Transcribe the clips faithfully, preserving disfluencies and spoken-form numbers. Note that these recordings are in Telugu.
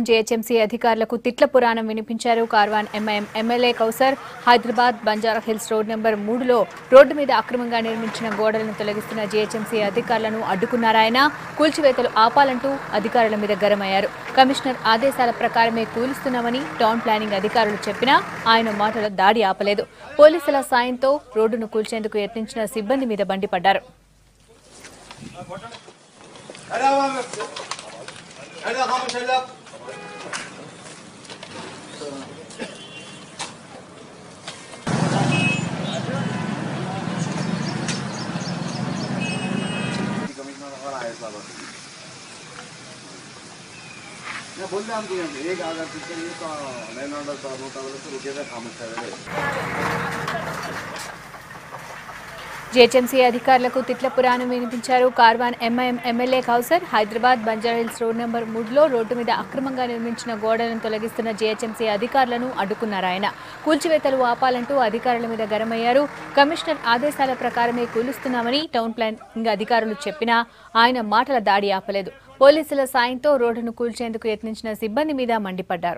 G H M C అధికారులకు తిట్ల పురాణం వినిపించారు. Karwan M I M M L A Kausar Hyderabad Banjara Hills road number మూడు లో రోడ్డు మీద అక్రమంగా నిర్మించిన గోడలను తొలగిస్తున్న G H M C అధికారులను అడ్డుకున్నారాయన. కూల్చివేతలు ఆపాలంటూ అధికారుల మీద గరమయ్యారు. కమిషనర్ ఆదేశాల ప్రకారమే కూలుస్తున్నామని టౌన్ ప్లానింగ్ అధికారులు చెప్పినా ఆయన మాటల దాడి ఆపలేదు. పోలీసుల సాయంతో రోడ్డును కూల్చేందుకు యత్నించిన సిబ్బంది మీద మండిపడ్డారు. मैं बोल रहा हूँ एक अगर पिक्चर ये तो लाइन ऑर्डर तो रोड ऑर्डर से रुके थे काम कर रहे G H M C అధికారులకు తిట్ల పురాణం వినిపించారు. Karwan M I M M L A Kausar Hyderabad Banjara Hills road number మూడు లో రోడ్డు మీద అక్రమంగా నిర్మించిన గోడలను తొలగిస్తున్న G H M C అధికారులను అడ్డుకున్నారాయన. కూల్చివేతలు ఆపాలంటూ అధికారుల మీద గరమయ్యారు. కమిషనర్ ఆదేశాల ప్రకారమే కూలుస్తున్నామని టౌన్ ప్లానింగ్ అధికారులు చెప్పినా ఆయన మాటల దాడి ఆపలేదు. పోలీసుల సాయంతో రోడ్డును కూల్చేందుకు యత్నించిన సిబ్బంది మీద మండిపడ్డారు.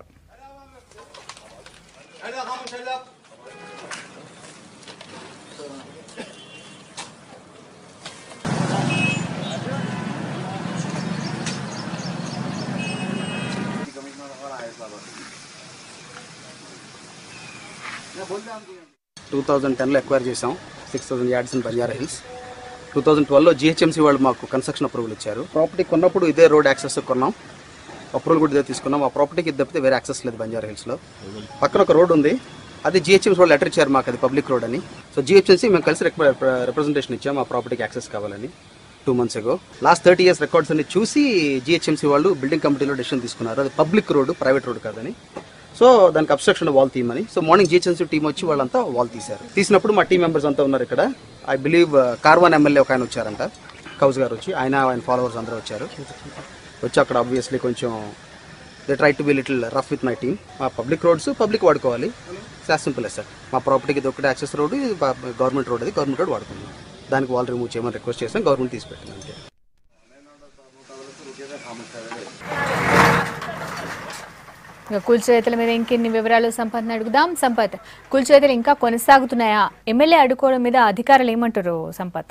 టూ థౌజండ్ టెన్లో ఎక్వైర్ చేసాం six thousand yards in Banjara Hills. Two thousand ట్వెల్వ్లో G H M C వాళ్ళు మాకు కన్స్ట్రక్షన్ అప్రూవల్ ఇచ్చారు. ప్రాపర్టీ కొన్నప్పుడు ఇదే రోడ్ యాక్సెస్ కొన్నాం, అప్రూవల్ కూడా ఇదే తీసుకున్నాం. ఆ ప్రాపర్టీకి ఇది తప్పితే వేరే యాక్సెస్ లేదు బంజారా హిల్స్లో. పక్కన ఒక రోడ్ ఉంది, అది G H M C వాళ్ళు లెటర్ ఇచ్చారు మాకు, అది పబ్లిక్ రోడ్ అని. So G H M C మేము కలిసి రిప్రజెంటేషన్ ఇచ్చాము ఆ ప్రాపర్టీకి యాక్సెస్ కావాలని two months ago. Last thirty years records అన్ని చూసి G H M C వాళ్ళు బిల్డింగ్ కమిటీలో డెసిషన్ తీసుకున్నారు, అది పబ్లిక్ రోడ్ ప్రైవేట్ రోడ్ కాదని. సో దానికి అబ్స్ట్రక్షన్ వాల్ తీయమని. So morning G H M C team వచ్చి వాళ్ళంతా వాల్ తీశారు. తీసినప్పుడు మా టీం మెంబర్స్ అంతా ఉన్నారు ఇక్కడ. I believe Karwan M L A ఒక ఆయన వచ్చారంట, కౌస్ గారు వచ్చి, ఆయన ఆయన ఫాలోవర్స్ అందరూ వచ్చారు. వచ్చి అక్కడ ఆబ్వియస్లీ కొంచెం they try to be little rough with my team. మా పబ్లిక్ రోడ్స్ పబ్లిక్ వాడుకోవాలి, యాజ్ సింపుల్ సార్. మా ప్రాపర్టీకి ఇది ఒకటి యాక్సెస్ రోడ్, ఇది గవర్నమెంట్ రోడ్, అది గవర్నమెంట్ రోడ్ వాడుకుంది. దానికి వాల్ రిమూవ్ చేయమని రిక్వెస్ట్ చేసాం, గవర్నమెంట్ తీసిపెట్టింది అంతే. కూల్చివేతల మీద ఇంకెన్ని వివరాలు సంపత్ని అడుగుదాం. సంపత్, కూల్చివేతలు ఇంకా కొనసాగుతున్నాయా? ఎమ్మెల్యే అడ్డుకోవడం మీద అధికారులు ఏమంటారు Sampath?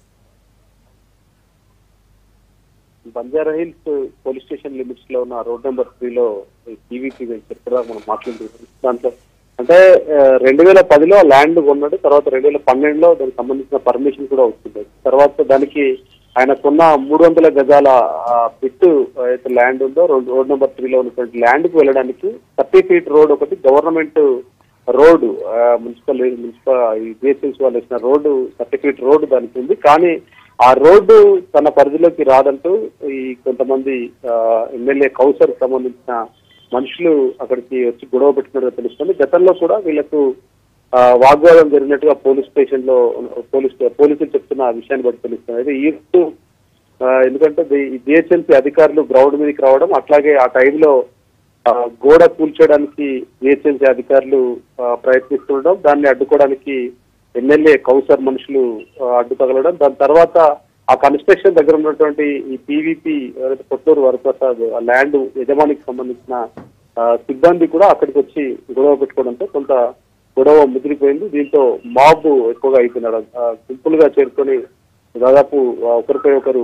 Banjara Hills police station limits లో ఉన్న రోడ్ నెంబర్ త్రీలో టీవీపీ చెప్పగా మనం మాట్లాడుతున్నాం. దాంట్లో అంటే రెండు వేల పదిలో ల్యాండ్ కొన్నాడు, తర్వాత రెండు వేల పన్నెండులో దానికి సంబంధించిన పర్మిషన్ కూడా వచ్చింది. తర్వాత దానికి ఆయన కొన్న మూడు వందల గజాల బిట్టు అయితే ల్యాండ్ ఉందో రోడ్ నెంబర్ త్రీలో ఉన్నటువంటి ల్యాండ్ కు వెళ్ళడానికి థర్టీ ఫీట్ రోడ్ ఒకటి government road, municipal municipal G H M C వాళ్ళు వేసిన రోడ్డు థర్టీ ఫీట్ రోడ్డు దానికి ఉంది. కానీ ఆ రోడ్డు తన పరిధిలోకి రాదంటూ ఈ కొంతమంది ఎమ్మెల్యే కౌసర్ సంబంధించిన మనుషులు అక్కడికి వచ్చి గొడవ పెట్టుకున్నట్టు తెలుస్తుంది. గతంలో కూడా వీళ్ళకు వాగ్వాదం జరిగినట్టుగా పోలీస్ స్టేషన్ లో పోలీస్ పోలీసులు చెప్తున్న విషయాన్ని బట్టి తెలుస్తుంది. అయితే ఈ ఎందుకంటే G H M C అధికారులు గ్రౌండ్ మీదకి రావడం, అట్లాగే ఆ టైంలో గోడ కూల్చేయడానికి G H M C అధికారులు ప్రయత్నిస్తుండడం, దాన్ని అడ్డుకోవడానికి ఎమ్మెల్యే కౌసర్ మనుషులు అడ్డు తగలడం, దాని తర్వాత ఆ కన్స్ట్రక్షన్ దగ్గర ఉన్నటువంటి ఈ పీవీపీ పొట్టూరు వరప్రసాద్ ల్యాండ్ యజమానికి సంబంధించిన సిబ్బంది కూడా అక్కడికి వచ్చి గొడవ పెట్టుకోవడంతో కొంత గొడవ ముదిరిపోయింది. దీంతో మాబ్ ఎక్కువగా అయిపోయినాడు. సింపుల్ గా చేరుకొని దాదాపు ఒకరిపై ఒకరు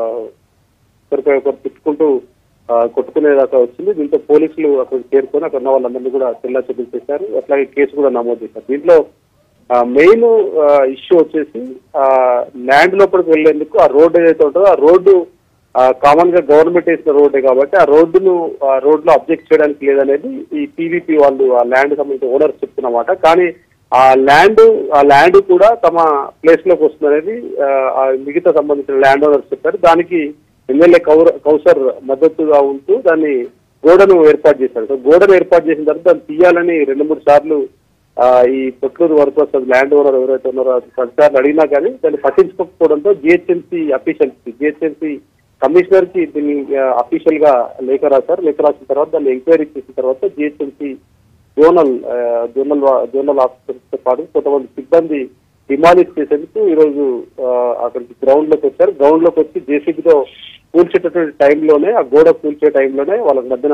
ఒకరిపై ఒకరు తిట్టుకుంటూ కొట్టుకునేదాకా వచ్చింది. దీంతో పోలీసులు అక్కడికి చేరుకొని అక్కడ ఉన్న వాళ్ళందరినీ కూడా చెల్లా చెల్లి చేశారు, అట్లాగే కేసు కూడా నమోదు చేశారు. దీంట్లో మెయిన్ ఇష్యూ వచ్చేసి ఆ ల్యాండ్ లోపలికి వెళ్లేందుకు ఆ రోడ్డు ఏదైతే ఉంటుందో ఆ రోడ్డు కామన్ గా గవర్నమెంట్ వేసిన రోడ్డే కాబట్టి ఆ రోడ్డును ఆ రోడ్ లో అబ్జెక్ట్ చేయడానికి లేదనేది ఈ పీవీపీ వాళ్ళు ఆ ల్యాండ్ సంబంధించిన ఓనర్స్ చెప్తున్నమాట. కానీ ఆ ల్యాండ్ ఆ ల్యాండ్ కూడా తమ ప్లేస్ లోకి వస్తుందనేది మిగతా సంబంధించిన ల్యాండ్ ఓనర్స్ చెప్పారు. దానికి ఎమ్మెల్యే కౌసర్ మద్దతుగా ఉంటూ దాన్ని గోడను ఏర్పాటు చేశారు. సో గోడను ఏర్పాటు చేసిన తర్వాత దాన్ని తీయాలని రెండు మూడు సార్లు ఈ పొట్లూరు వరప్రసాద్ ల్యాండ్ ఓనర్ ఎవరైతే ఉన్నారో పదిసార్లు అడిగినా కానీ దాన్ని పట్టించుకోకపోవడంతో G H M C officials G H M C commissioner కి దీన్ని అఫీషియల్ గా లేఖ రాశారు. లేఖ రాసిన తర్వాత దాన్ని ఎంక్వైరీ చేసిన తర్వాత G H M C zonal zonal zonal officers తో పాటు కొంతమంది సిబ్బంది డిమాలిష్ చేసేందుకు ఈ రోజు అక్కడికి గ్రౌండ్ లోకి వచ్చారు. గ్రౌండ్ లోకి వచ్చి జేసీబీతో కూల్చేటటువంటి టైంలోనే ఆ గోడ కూల్చే టైంలోనే వాళ్ళకి మధ్యన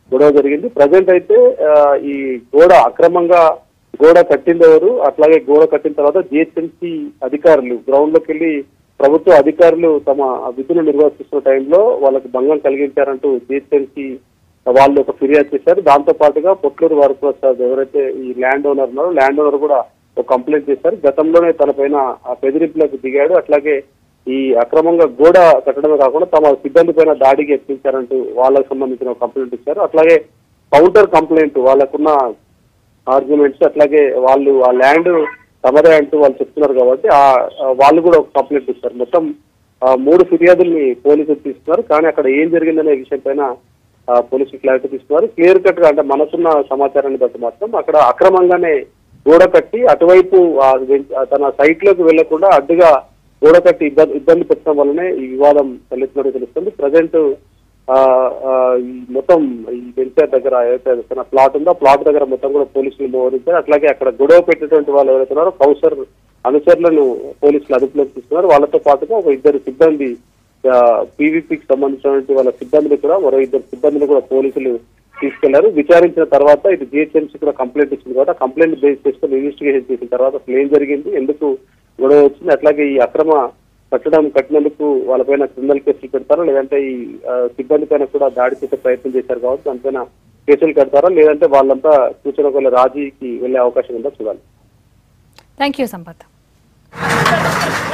గొడవ జరిగింది. ప్రజెంట్ అయితే ఈ గోడ అక్రమంగా గోడ కట్టింది ఎవరు, అట్లాగే గోడ కట్టిన తర్వాత జిహెచ్ఎంసీ అధికారులు గ్రౌండ్ లోకి వెళ్ళి ప్రభుత్వ అధికారులు తమ విధులు నిర్వర్తిస్తున్న టైంలో వాళ్ళకి భంగం కలిగించారంటూ జిహెచ్ఎంసీ వాళ్ళు ఒక ఫిర్యాదు చేశారు. దాంతో పాటుగా పొట్లూరు వరప్రసాద్ ఎవరైతే ఈ ల్యాండ్ ఓనర్ ఉన్నారో ల్యాండ్ ఓనర్ కూడా ఒక కంప్లైంట్ చేశారు. గతంలోనే తన పైన ఆ బెదిరింపులకు దిగాడు. అట్లాగే ఈ అక్రమంగా గోడ కట్టడమే కాకుండా తమ సిబ్బంది పైన దాడికి యత్నించారంటూ వాళ్ళకు సంబంధించిన కంప్లైంట్ ఇచ్చారు. అట్లాగే కౌంటర్ కంప్లైంట్ వాళ్ళకున్న ఆర్గ్యుమెంట్స్, అట్లాగే వాళ్ళు ఆ ల్యాండ్ తమదే అంటూ వాళ్ళు చెప్తున్నారు కాబట్టి ఆ వాళ్ళు కూడా ఒక కంప్లైంట్ ఇస్తారు. మొత్తం మూడు ఫిర్యాదుల్ని పోలీసులు తీసుకున్నారు. కానీ అక్కడ ఏం జరిగిందనే విషయం పైన పోలీసులు క్లారిటీ తీసుకున్నారు. క్లియర్ కట్ గా అంటే మనకున్న సమాచారాన్ని బట్టి మాత్రం అక్కడ అక్రమంగానే గోడ కట్టి అటువైపు తన సైట్ లోకి వెళ్లకుండా అడ్డుగా గోడ కట్టి ఇబ్బంది ఇబ్బంది పెట్టడం వల్లనే ఈ వివాదం తలెత్తినట్టు తెలుస్తుంది. ప్రజెంట్ ఈ మొత్తం ఈ వెంచర్ దగ్గర ఏదైతే తన ప్లాట్ ఉందో ప్లాట్ దగ్గర మొత్తం కూడా పోలీసులు మోహరించారు. అట్లాగే అక్కడ గొడవ పెట్టినటువంటి వాళ్ళు ఎవరైతున్నారో కౌసర్ అనుచరులను పోలీసులు అదుపులోకి తీసుకున్నారు. వాళ్ళతో పాటుగా ఒక ఇద్దరు సిబ్బంది పీవీపీకి సంబంధించినటువంటి వాళ్ళ సిబ్బందిని కూడా మరో ఇద్దరు సిబ్బందిని కూడా పోలీసులు తీసుకెళ్లారు. విచారించిన తర్వాత ఇది జిహెచ్ఎంసీ కూడా కంప్లైంట్ ఇచ్చింది కాబట్టి ఆ కంప్లైంట్ బేస్ చేసుకుని ఇన్వెస్టిగేషన్ చేసిన తర్వాత అసలు ఏం జరిగింది, ఎందుకు గొడవ వచ్చింది, అట్లాగే ఈ అక్రమ కట్టడం కట్టినందుకు వాళ్ళపైన క్రిమినల్ కేసులు పెడతారా లేదంటే ఈ సిబ్బంది పైన కూడా దాడి చేసే ప్రయత్నం చేశారు కాబట్టి దానిపైన కేసులు కడతారా లేదంటే వాళ్ళంతా సూచన కొల్ల రాజీకి వెళ్లే అవకాశం ఉందా చూడాలి. Thank you Sampath.